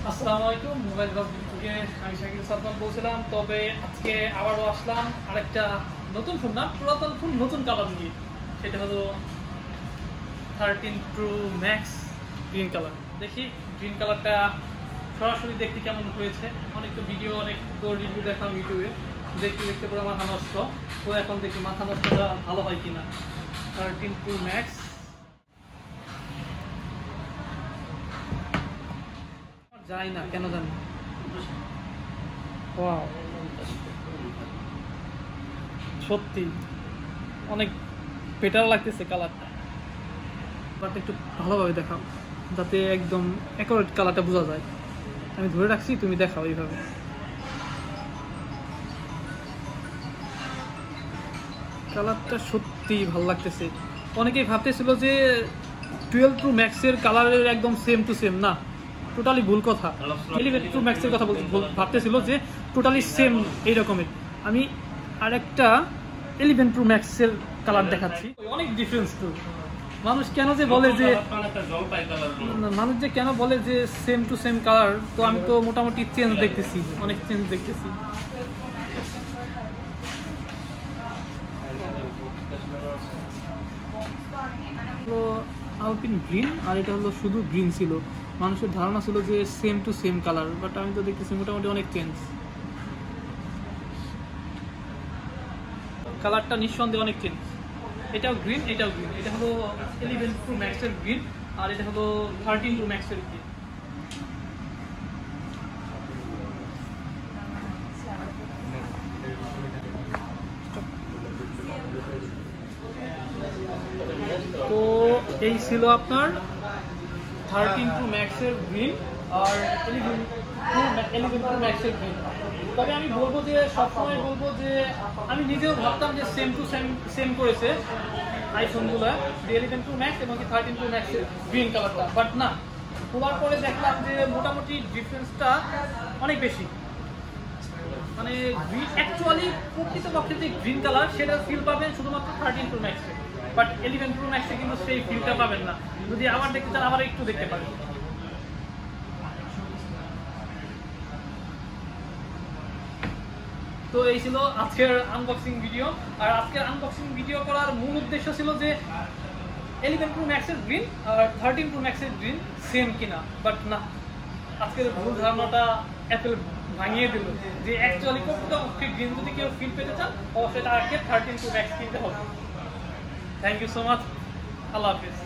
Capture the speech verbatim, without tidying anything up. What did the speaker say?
আসসালামু আলাইকুম mobile blog থেকে আমি শাকিল সাদমান বলছিলাম। তবে আজকে আবারও আসলাম আরেকটা নতুন ফোন, না পুরাতন ফোন নতুন কালার নিয়ে। সেটা হলো thirteen pro max green colour. দেখি গ্রিন কালারটা সরাসরি দেখতে কেমন হয়েছে। অনেক তো ভিডিও, অনেক তো রিভিউ দেখলাম ইউটিউবে, দেখতে দেখতে পুরো মাথা নষ্ট। তো এখন দেখি মাথা নষ্টটা ভালো হয় কিনা। থার্টিন প্রো ম্যাক্স যাই না কেন জানি। ওয়াও, সত্যি অনেক বেটার লাগতেছে কালারটা। কালারটা একটু ভালোভাবে দেখাও যাতে একদম অ্যাকুরেট কালারটা বোঝা যায়। আমি ধরে রাখছি, তুমি দেখাও এইভাবে। কালারটা সত্যি ভালো লাগতেছে। অনেকেই ভাবতেছিল যে টুয়েলভ প্রো ম্যাক্সের কালারের একদম সেম টু সেম, না, টোটালি ভুল কথা। ইলেভেন প্রো ম্যাক্সের কথা বলতে ভাবতেছিল যে টোটালি সেম এই রকমের। আমি আরেকটা ইলেভেন প্রো ম্যাক্সের কালার দেখাচ্ছি, অনেক ডিফারেন্স। তো মানুষ কেন যে বলে যে মানুষ যে কেন বলে যে সেম টু সেম কালার, তো আমি তো মোটামুটি চেঞ্জ দেখতেছি, অনেক চেঞ্জ দেখতেছি। আলপিন গ্রিন, আর এটা হলো শুধু গ্রিন ছিল। মানুষের ধারণা ছিল যে same to same colour, but আমি তো দেখতেছি মোটামুটি অনেক চেঞ্জ। কালারটা নিঃসন্দেহে অনেক চেঞ্জ। এটাও গ্রিন, এটাও গ্রিন। এটা হলো ইলেভেন প্রো ম্যাক্সের গ্রিন, আর এটা হলো থার্টিন প্রো ম্যাক্সের গ্রিন। তো এই ছিল আপনার থার্টিন প্রো ম্যাক্সের গ্রিন আর ইলেভেন ইলেভেন প্রো ম্যাক্সের গ্রিন। তবে আমি বলবো যে সবসময় বলবো যে আমি নিজেও ভাবতাম যে সেম টু সেম সেম করেছে আইফোনগুলো, ইলেভেন প্রো ম্যাক্স এবং থার্টিন প্রো ম্যাক্সের গ্রিন কালারটা, বাট না, খোলার পরে দেখলাম যে মোটামুটি ডিফারেন্সটা অনেক বেশি। মানে অ্যাকচুয়ালি প্রকৃতপক্ষে যে গ্রিন কালার সেটা ফিল পাবেন শুধুমাত্র থার্টিন প্রো ম্যাক্সে, বাট ইলেভেন প্রো ম্যাক্সে কিন্তু সেই ফিলটা পাবেন না। যদি আবার দেখতে চান আবার একটু দেখতে পারেন। তো এই ছিল আজকের আনবক্সিং ভিডিও। আর আজকের আনবক্সিং ভিডিও করার মূল উদ্দেশ্য ছিল যে ইলেভেন প্রো ম্যাক্সের গ্রিন আর থার্টিন প্রো ম্যাক্সের গ্রিন সেম কিনা, বাট না, আজকের ভুল ধারণাটা অ্যাপেল ভাঙিয়ে দিল যে অ্যাকচুয়ালি প্রকৃতপক্ষে গ্রিন যদি কেউ ফিল পেতে চান অবশ্যই তাকে থার্টিন প্রো ম্যাক্স কিনতে হবে। থ্যাংক ইউ সো মাচ, আল্লাহ হাফিজ।